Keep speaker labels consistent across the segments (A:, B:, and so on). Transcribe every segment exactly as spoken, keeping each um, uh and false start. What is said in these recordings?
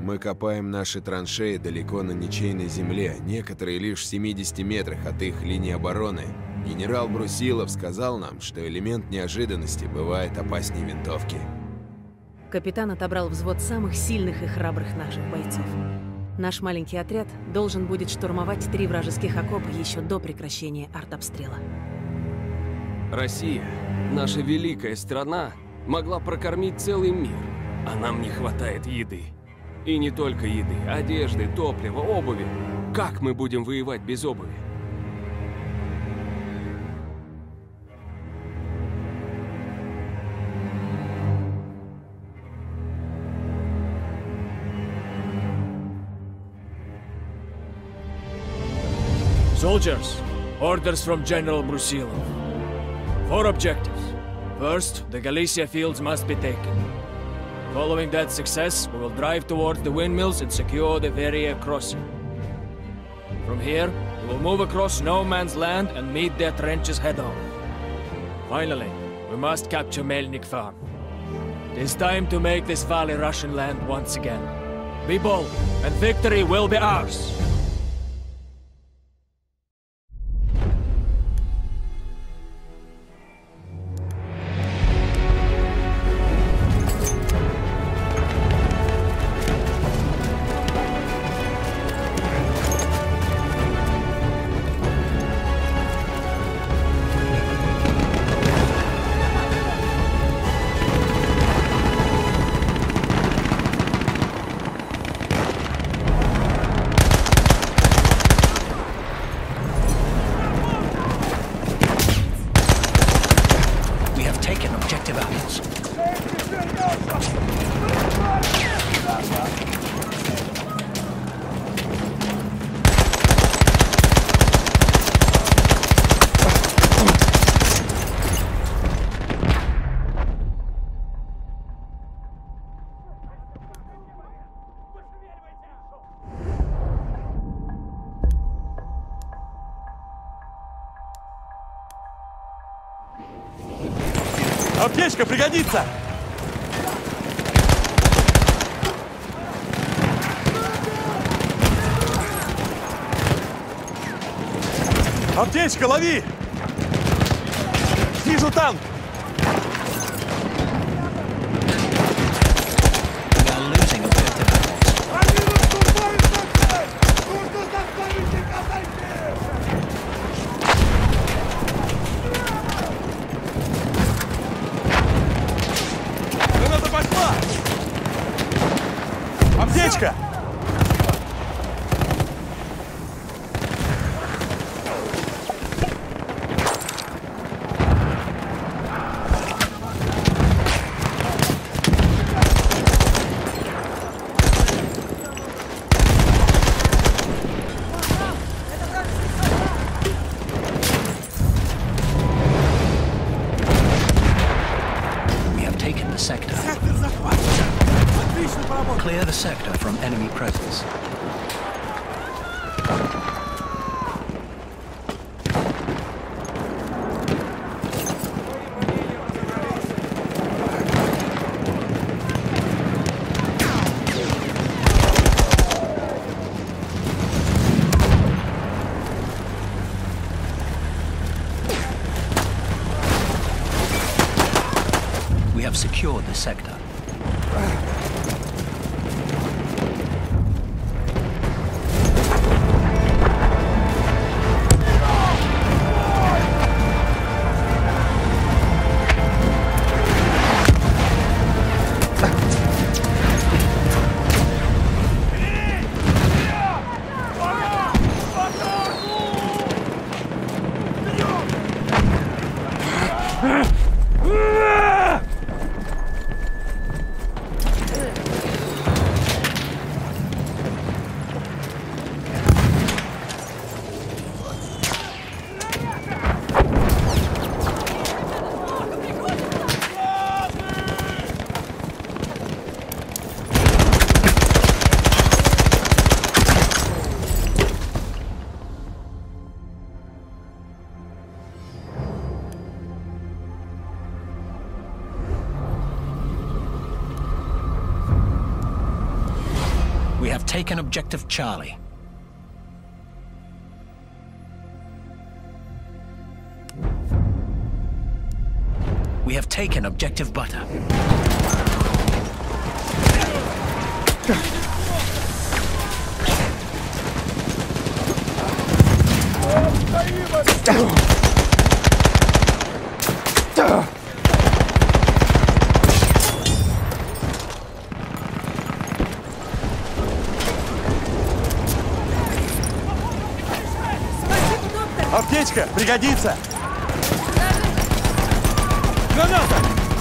A: Мы копаем наши траншеи далеко на ничейной земле, некоторые лишь в семидесяти метрах от их линии обороны. Генерал Брусилов сказал нам, что элемент неожиданности бывает опаснее винтовки.
B: Капитан отобрал взвод самых сильных и храбрых наших бойцов. Наш маленький отряд должен будет штурмовать три вражеских окопа еще до прекращения артобстрела.
C: Россия, наша великая страна, могла прокормить целый мир, а нам не хватает еды. И не только еды, одежды, топлива, обуви. Как мы будем воевать без обуви?
D: Soldiers, orders from General Brusilov. Four objectives. First, the Galicia fields must be taken. Following that success, we will drive towards the windmills and secure the Veria crossing. From here, we will move across no man's land and meet their trenches head-on. Finally, we must capture Melnik Farm. It is time to make this valley Russian land once again. Be bold, and victory will be ours!
E: Аптечка пригодится! Аптечка, лови! Вижу танк! Аптечка!
F: Clear the sector from enemy presence. We have secured the sector. have taken objective Charlie. We have taken objective Butter.
E: Аптечка пригодится! Граната!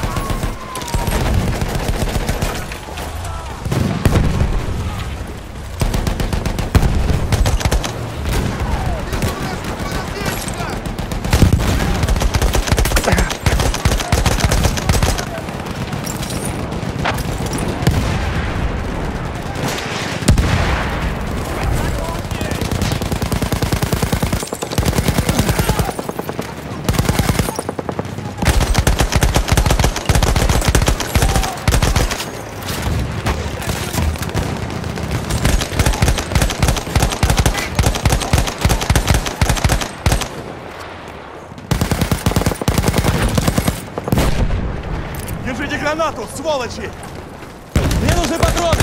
E: Держите гранату, сволочи! Мне нужны патроны!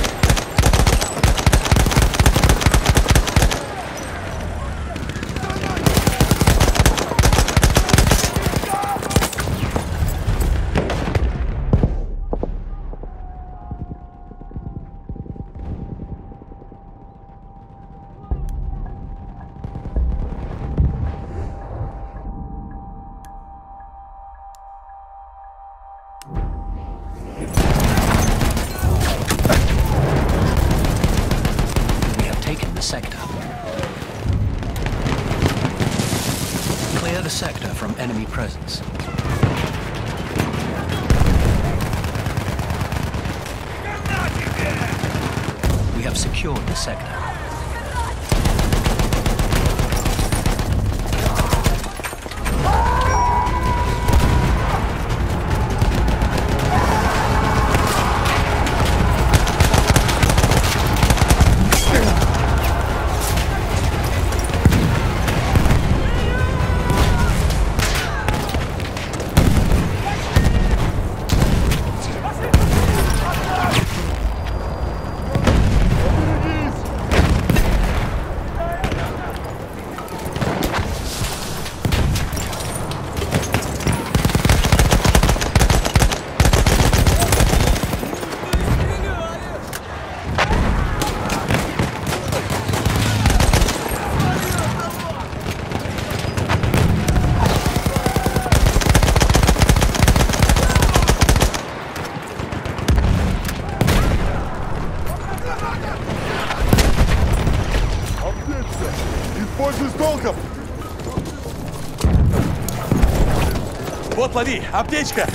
F: Sector. Clear the sector from enemy presence. We have secured the sector.
E: Используй с толком! Вот, лови! Аптечка!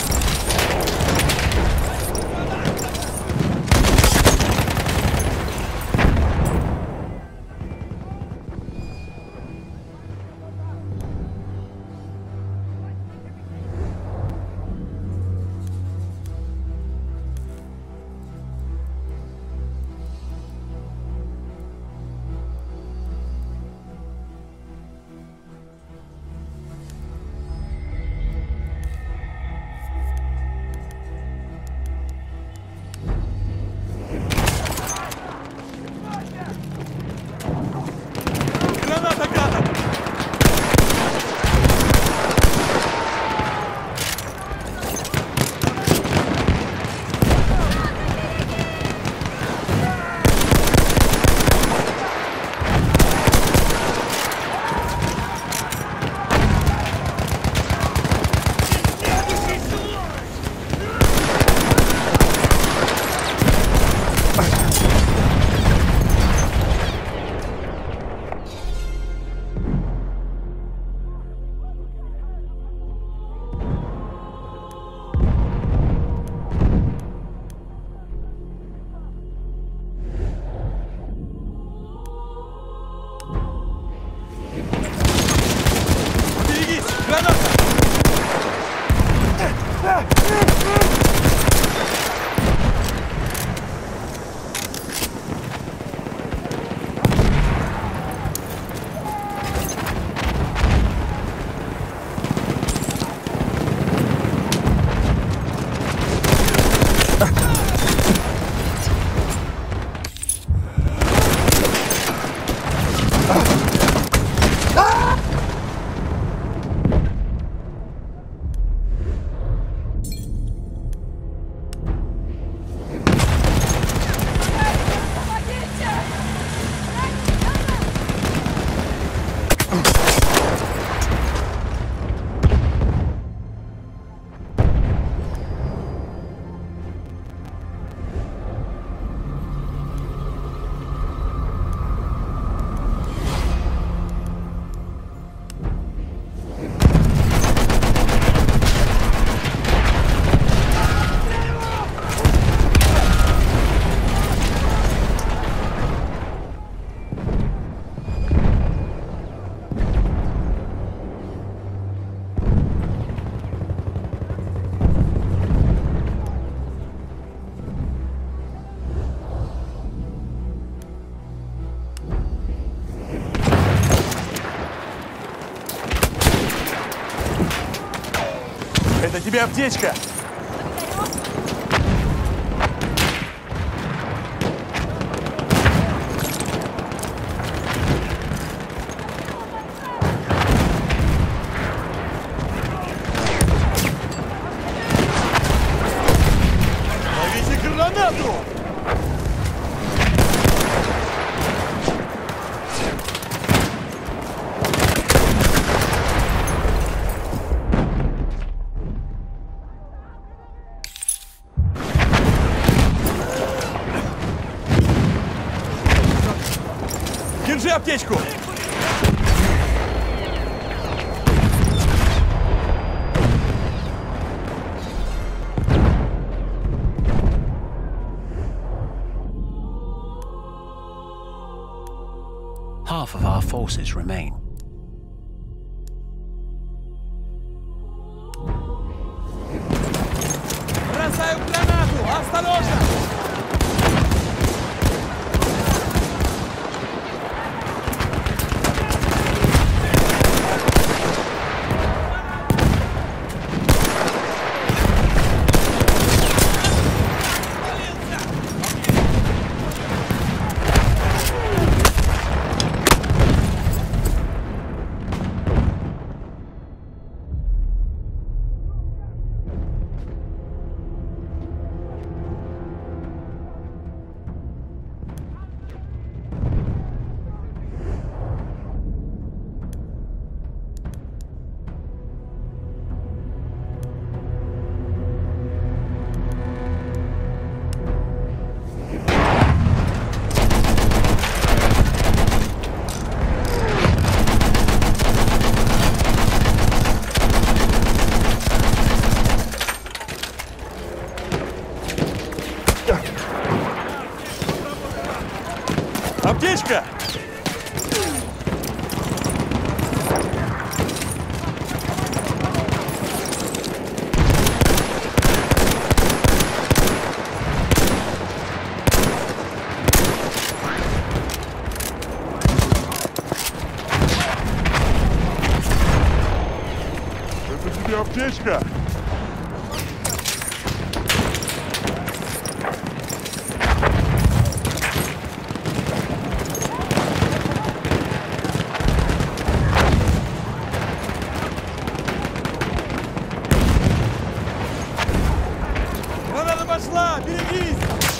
E: тебе аптечка! Ловите гранату! Держи аптечку!
F: Half of our forces remain.
E: Бросаю гранату! Осторожно! Аптечка! Это тебе аптечка! Граната пошла! Берегись!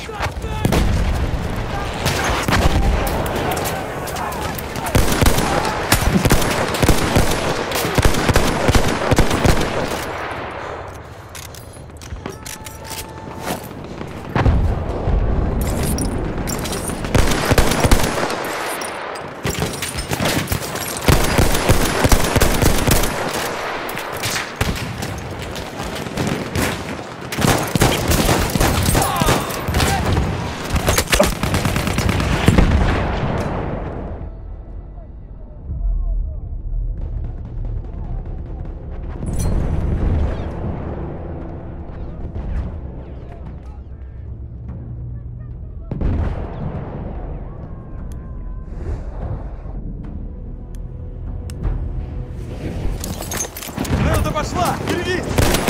E: Граната пошла! Берегись!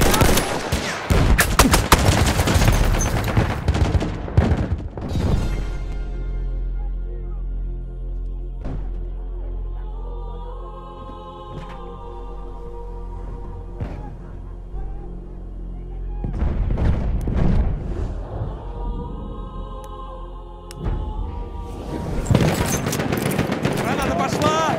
E: Граната пошла!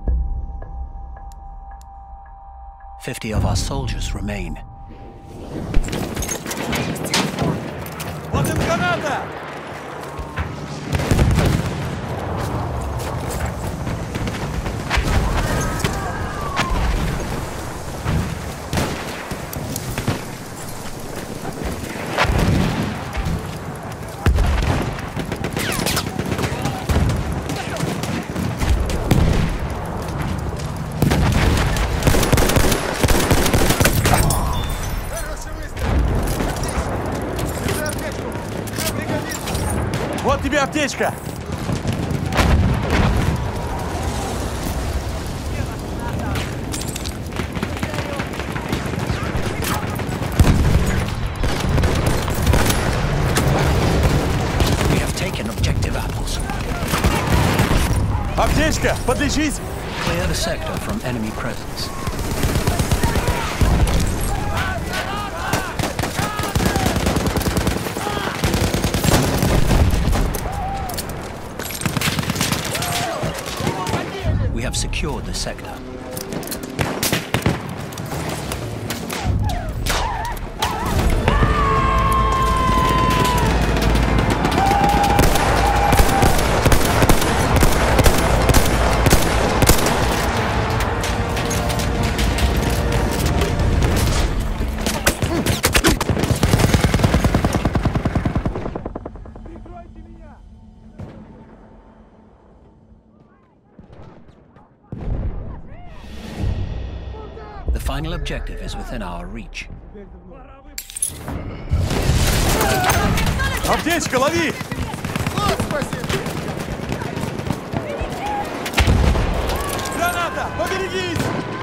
F: Fifty of our soldiers remain.
E: Вот им граната! Вот тебе аптечка!
F: We have taken objective apples.
E: Аптечка! Подлечись!
F: Clear the sector from enemy presence. We have secured the sector. The final objective is within our reach.
E: Аптечка, лови! Граната! Поберегись!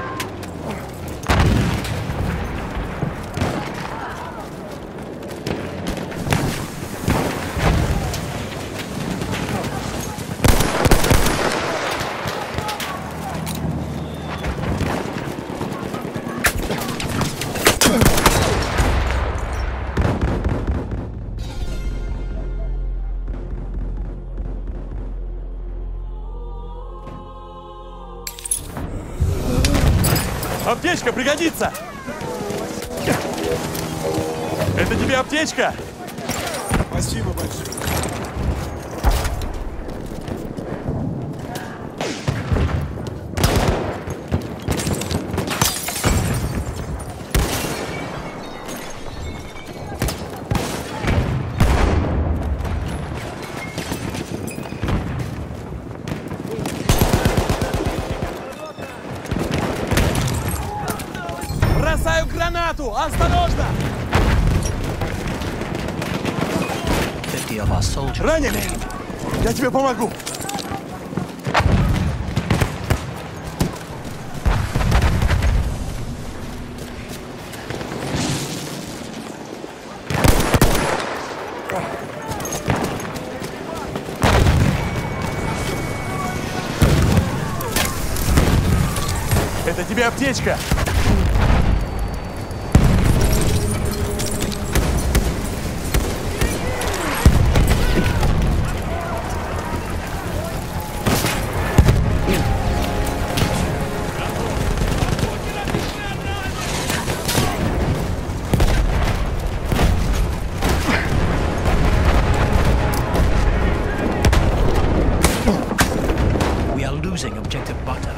E: Аптечка пригодится! Это тебе аптечка! Спасибо большое. Бросаю гранату! Осторожно!
F: fifty of our soldiers
E: Раненый!
F: remain.
E: Я тебе помогу! Это тебе аптечка!
F: We are losing objective butter.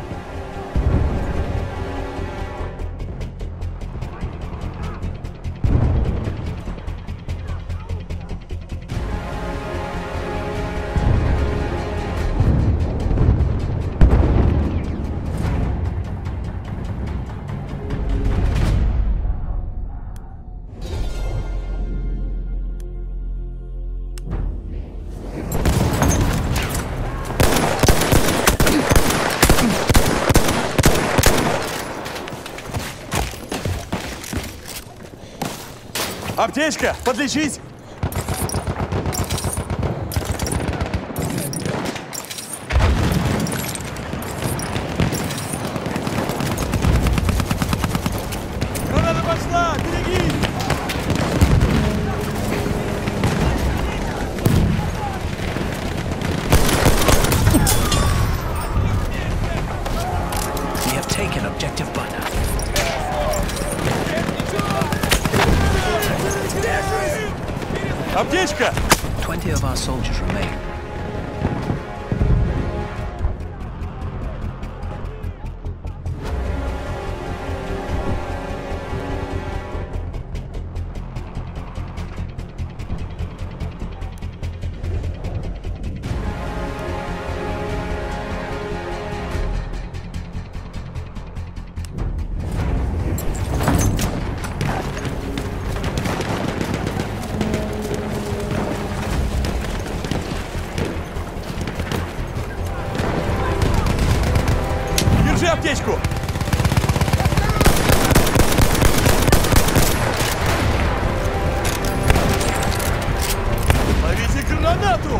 E: Аптечка! Подлечись! Граната пошла! Берегись!
F: We have taken objective butter.
E: аптечку! Ловите гранату!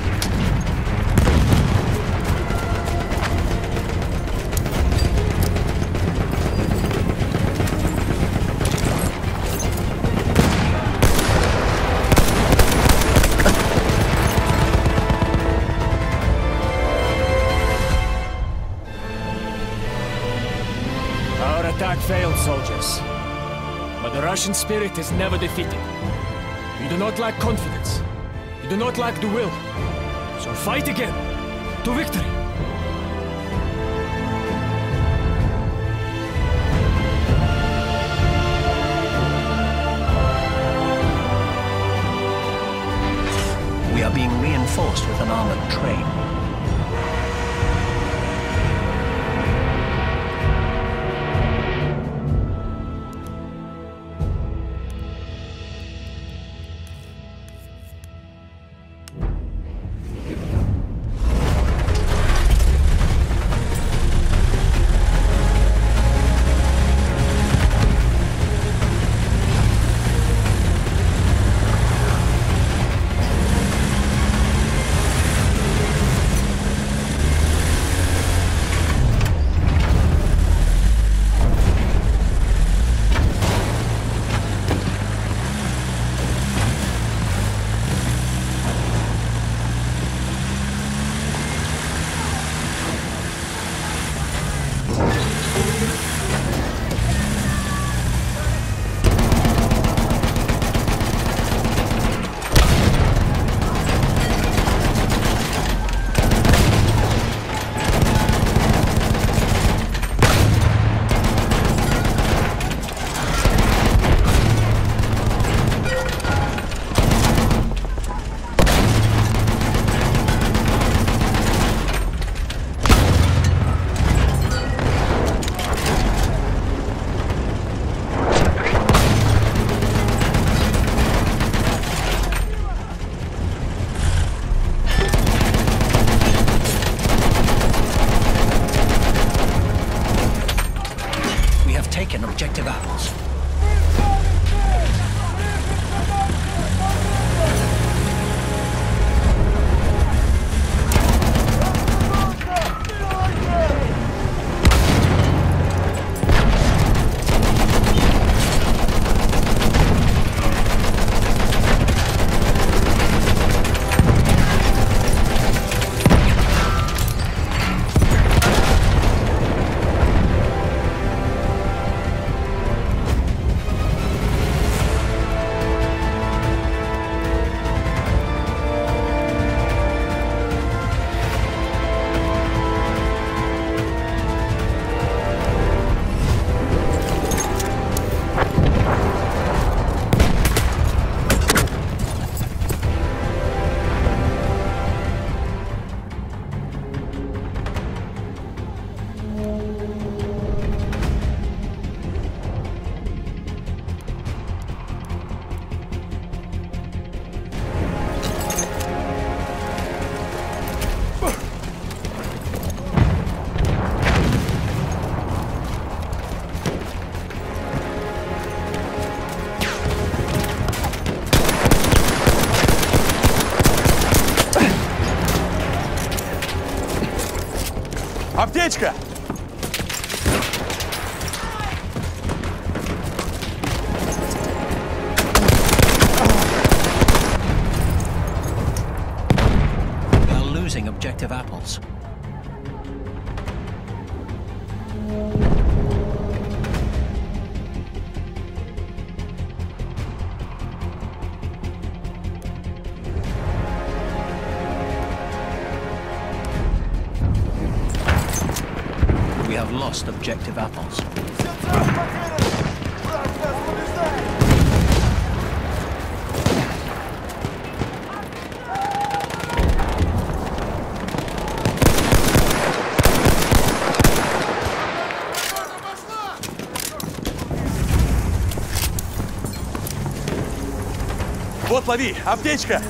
D: Our attack failed, soldiers. But the Russian spirit is never defeated. You do not lack confidence. You do not lack the will. So fight again. To victory.
F: We are being reinforced with an armored train. Taken objective apples.
E: Аптечка!
F: We are losing objective apples. We have lost objective apples.
E: Вот, лови, аптечка!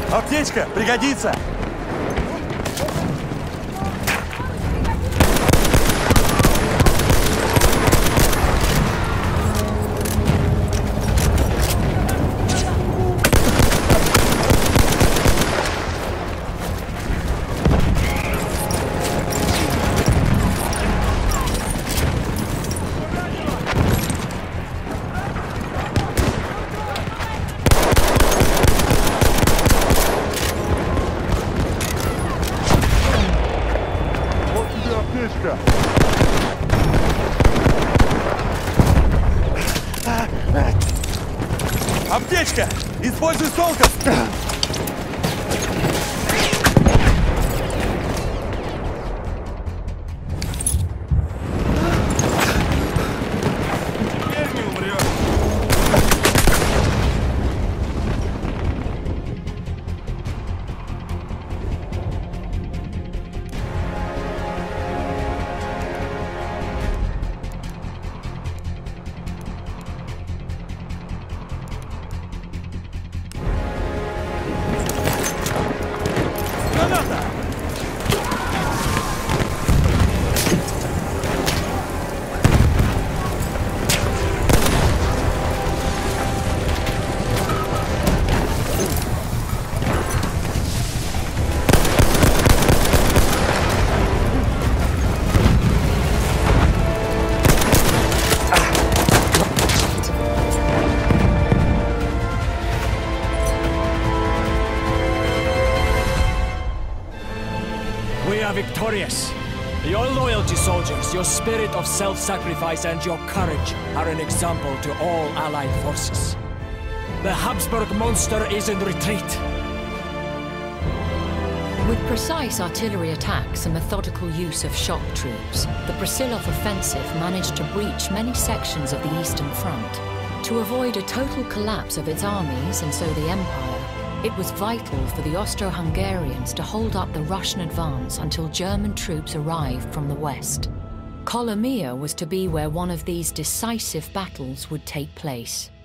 E: Аптечка пригодится! Аптечка! Используй солков! Теперь не умрёшь.
D: We are victorious. Your loyalty, soldiers, your spirit of self-sacrifice and your courage are an example to all Allied forces. The Habsburg monster is in retreat.
G: With precise artillery attacks and methodical use of shock troops, the Brusilov offensive managed to breach many sections of the Eastern Front. To avoid a total collapse of its armies and so the Empire, it was vital for the Austro-Hungarians to hold up the Russian advance until German troops arrived from the west. Kolomea was to be where one of these decisive battles would take place.